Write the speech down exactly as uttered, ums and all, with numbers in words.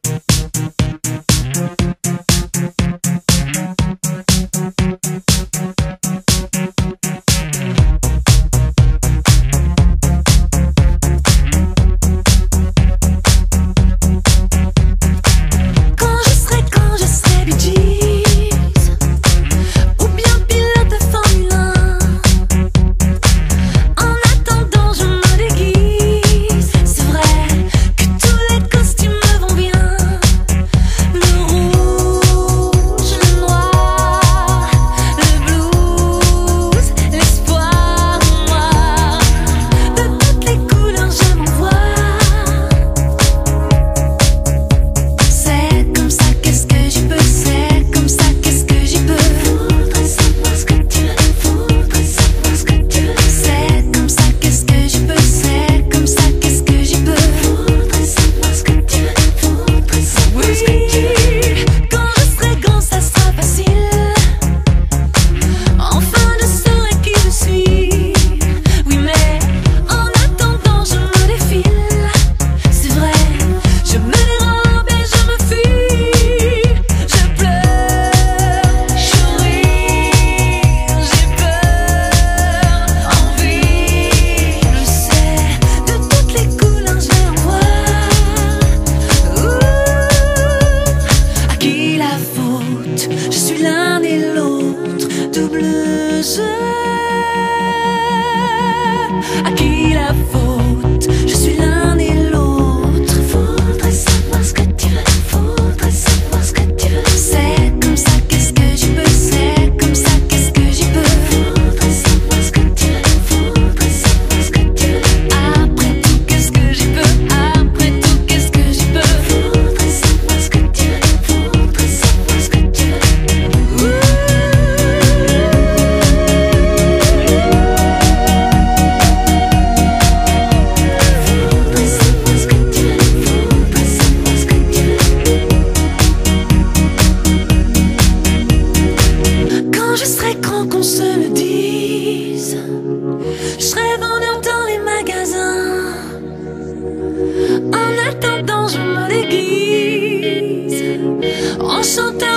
À qui la faute? Je suis l'un et l'autre. Faudrait savoir ce que tu veux. Faudrait savoir ce que tu veux. C'est comme ça, qu'est-ce que j'y peux? C'est comme ça, qu'est-ce que j'y peux? Faudrait savoir ce que tu veux. Faudrait savoir ce que tu veux. Après tout, qu'est-ce que j'y peux? Après tout, qu'est-ce que j'y peux? Faudrait savoir ce que tu veux. Faudrait savoir ce que tu veux. Ouh. Je serai grand qu'on se le dise. Je serai vendeur dans les magasins. En attendant je me déguise en chanteur.